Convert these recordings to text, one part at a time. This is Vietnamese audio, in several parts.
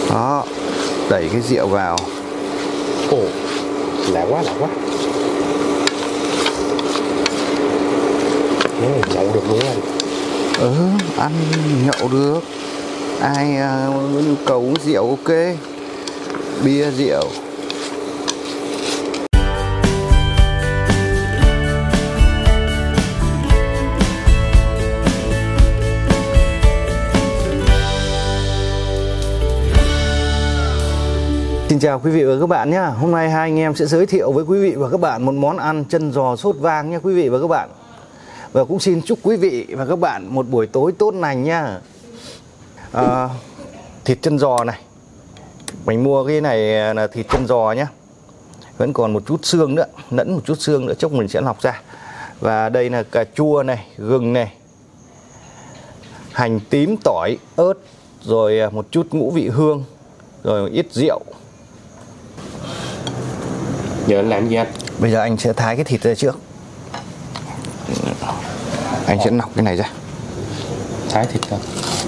Đó, đẩy cái rượu vào. Ồ, lạ quá. Nhậu được luôn anh. Ăn nhậu được. Ai có nhu cầu uống rượu ok. Bia rượu. Xin chào quý vị và các bạn nhé. Hôm nay hai anh em sẽ giới thiệu với quý vị và các bạn một món ăn chân giò sốt vang nhé quý vị và các bạn. Và cũng xin chúc quý vị và các bạn một buổi tối tốt lành nhá. Thịt chân giò này, mình mua cái này là thịt chân giò nhé. Vẫn còn một chút xương nữa, lẫn một chút xương nữa, chốc mình sẽ lọc ra. Và đây là cà chua này, gừng này, hành tím, tỏi, ớt, rồi một chút ngũ vị hương, rồi một ít rượu. Giờ anh làm gì anh? Bây giờ anh sẽ thái cái thịt ra trước. Anh sẽ nọc cái này ra. Thái thịt ra.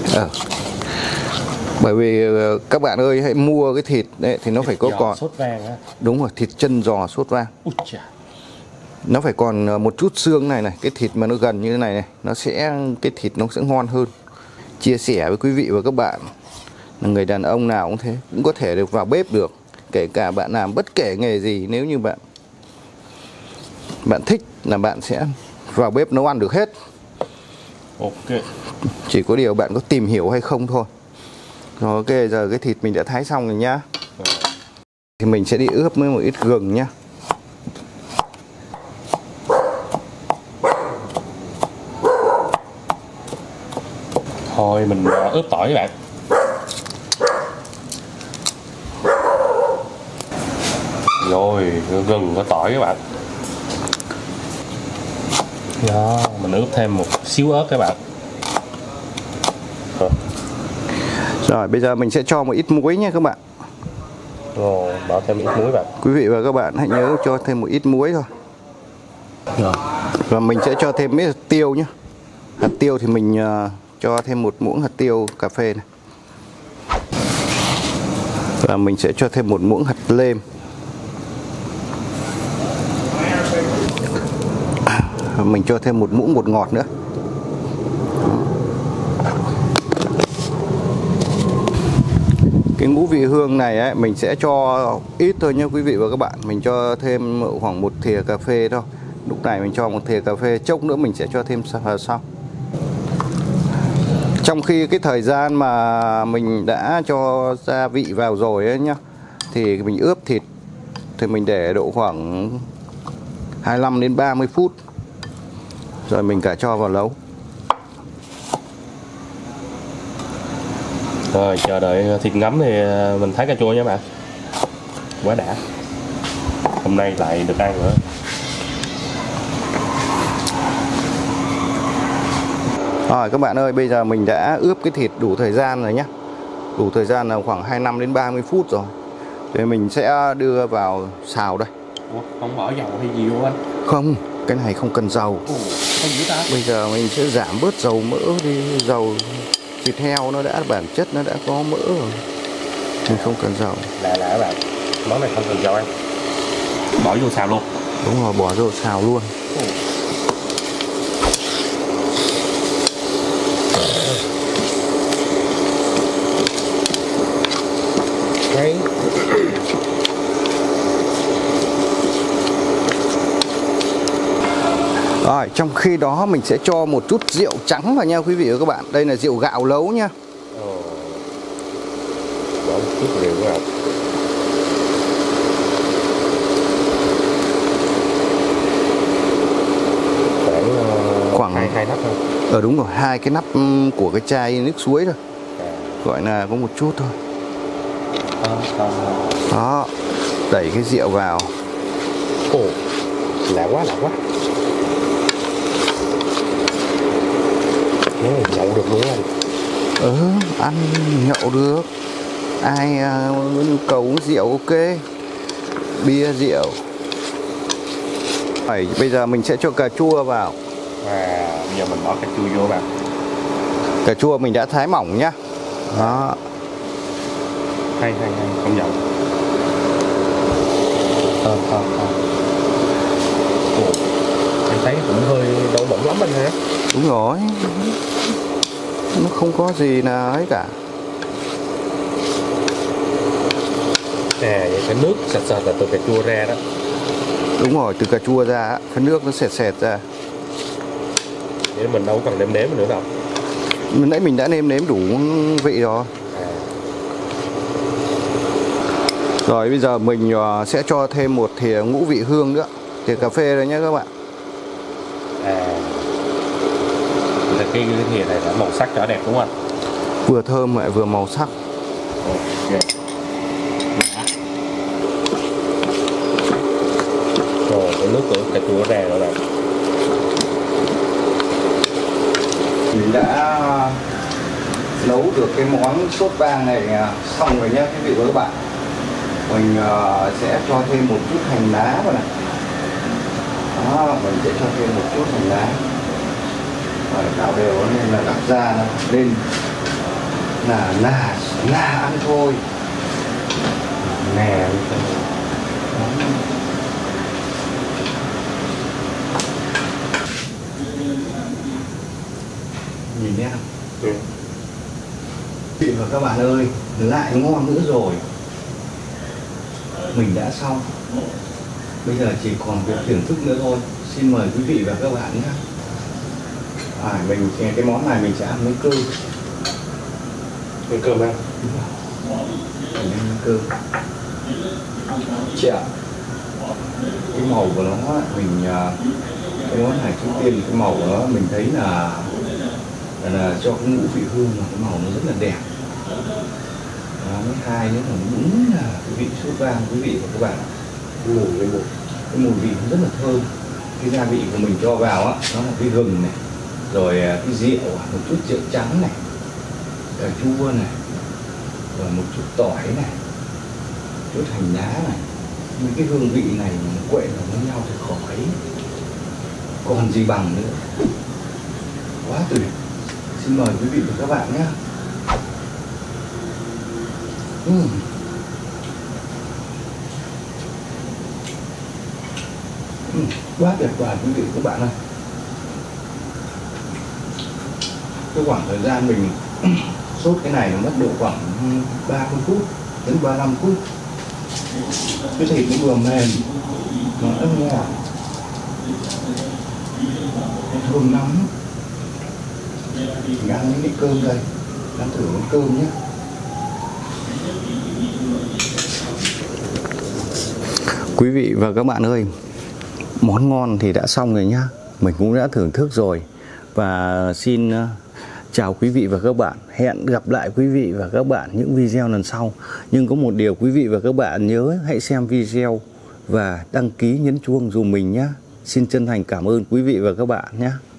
Bởi vì các bạn ơi, hãy mua cái thịt đấy thì nó thịt phải có còn sốt vang á. Đúng rồi, thịt chân giò sốt vang. Nó phải còn một chút xương này này, cái thịt mà nó gần như thế này này, cái thịt nó sẽ ngon hơn. Chia sẻ với quý vị và các bạn là người đàn ông nào cũng thế, cũng có thể được vào bếp được. Kể cả bạn làm bất kể nghề gì, nếu như bạn thích là bạn sẽ vào bếp nấu ăn được hết. Ok. Chỉ có điều bạn có tìm hiểu hay không thôi. Rồi ok, giờ cái thịt mình đã thái xong rồi nhá. Thì mình sẽ đi ướp với một ít gừng nhá. Thôi mình ướp tỏi các bạn. Rồi, gừng có tỏi các bạn. Đó, mình ướp thêm một xíu ớt các bạn. Rồi, bây giờ mình sẽ cho một ít muối nha các bạn. Rồi, bỏ thêm một ít muối vào. Quý vị và các bạn hãy nhớ cho thêm một ít muối thôi. Rồi. Và mình sẽ cho thêm ít hạt tiêu nhé. Hạt tiêu thì mình cho thêm một muỗng hạt tiêu cà phê này. Và mình sẽ cho thêm một muỗng hạt lêm. Mình cho thêm một muỗng bột ngọt nữa. Cái ngũ vị hương này ấy, mình sẽ cho ít thôi nhé quý vị và các bạn. Mình cho thêm khoảng một thìa cà phê thôi. Lúc này mình cho một thìa cà phê, chốc nữa mình sẽ cho thêm sau. Trong khi cái thời gian mà mình đã cho gia vị vào rồi ấy nhá, thì mình ướp thịt thì mình để độ khoảng 25 đến 30 phút. Rồi mình cả cho vào nấu. Rồi chờ đợi thịt ngấm thì mình thái cà chua nha bạn. Quá đã. Hôm nay lại được ăn nữa. Rồi các bạn ơi, bây giờ mình đã ướp cái thịt đủ thời gian rồi nhé. Đủ thời gian là khoảng 25 đến 30 phút rồi. Thì mình sẽ đưa vào xào đây. Ủa, không bỏ dầu hay gì luôn anh? Không, cái này không cần dầu. Bây giờ mình sẽ giảm bớt dầu mỡ đi. Dầu thịt heo nó đã bản chất nó đã có mỡ rồi, mình không cần dầu. Lạ các bạn, món này không cần dầu anh. Bỏ vô xào luôn. Đúng rồi, bỏ vô xào luôn. Đấy. Rồi, trong khi đó mình sẽ cho một chút rượu trắng vào nha quý vị và các bạn. Đây là rượu gạo nấu nha. Bỏ một chút rượu vào. Khoảng hai nắp thôi. Đúng rồi, 2 cái nắp của cái chai nước suối thôi. Gọi là có một chút thôi. Đó, đẩy cái rượu vào. Ồ, lạ quá. Nhậu được luôn anh. Ăn nhậu được. Ai có nhu cầu uống rượu ok. Bia rượu. Bây giờ mình sẽ cho cà chua vào. Và bây giờ mình bỏ cà chua vô vào. Cà chua mình đã thái mỏng nhá. Đó. hay công nhận. Ồ, anh thấy cũng hơi đau bỏng lắm anh hả? Đúng rồi, nó không có gì là ấy cả. Vậy cái nước sệt sệt là từ cà chua ra đó. Đúng rồi, từ cà chua ra, cái nước nó sệt sệt ra. Vậy mình đâu cần nêm nếm nữa đâu. Nãy mình đã nêm nếm đủ vị rồi. Rồi bây giờ mình sẽ cho thêm một thìa ngũ vị hương nữa, thìa cà phê rồi nhé các bạn. Cái thìa này là màu sắc cho đẹp đúng không anh? Vừa thơm lại vừa màu sắc. Okay. Rồi cái nước của cà chua ra rồi này. Mình đã nấu được cái món sốt vang này xong rồi nhé quý vị và các bạn. Mình sẽ cho thêm một chút hành lá vào này. Đó, mình sẽ cho thêm một chút hành lá. Rồi đảo đều nên là đặt ra lên là ăn thôi. Nè. Nhìn nhé. Quý vị và các bạn ơi, lại ngon nữa rồi. Mình đã xong. Bây giờ chỉ còn việc thưởng thức nữa thôi. Xin mời quý vị và các bạn nhé. Mình cái món này mình sẽ ăn với cơm. Với cơm ăn. Mình ăn với cơm. Chợ. Cái màu của nó mình cái món này trước tiên cái màu của nó mình thấy là cho cái ngũ vị hương mà cái màu nó rất là đẹp. Thứ hai nữa là đúng là cái vị sốt vang quý vị và các bạn. Cái mùi vị nó rất là thơm. Cái gia vị của mình cho vào nó là cái gừng này, rồi cái rượu, một chút rượu trắng này, cà chua này, rồi một chút tỏi này, chút hành lá này. Những cái hương vị này nó quậy vào với nhau thì khỏi còn gì bằng nữa. Quá tuyệt. Xin mời quý vị và các bạn nhé. Quá tuyệt vời quý vị và các bạn ơi. Cái khoảng thời gian mình sốt cái này nó mất độ khoảng 30 phút đến 35 phút. Cái thịt nó vừa mềm, nó ngọt, nó thơm lắm. Mình ăn những cái cơm đây, ăn thử cái cơm nhé. Quý vị và các bạn ơi, món ngon thì đã xong rồi nhá. Mình cũng đã thưởng thức rồi. Và xin chào quý vị và các bạn. Hẹn gặp lại quý vị và các bạn những video lần sau. Nhưng có một điều quý vị và các bạn nhớ hãy xem video và đăng ký nhấn chuông dùm mình nhé. Xin chân thành cảm ơn quý vị và các bạn nhé.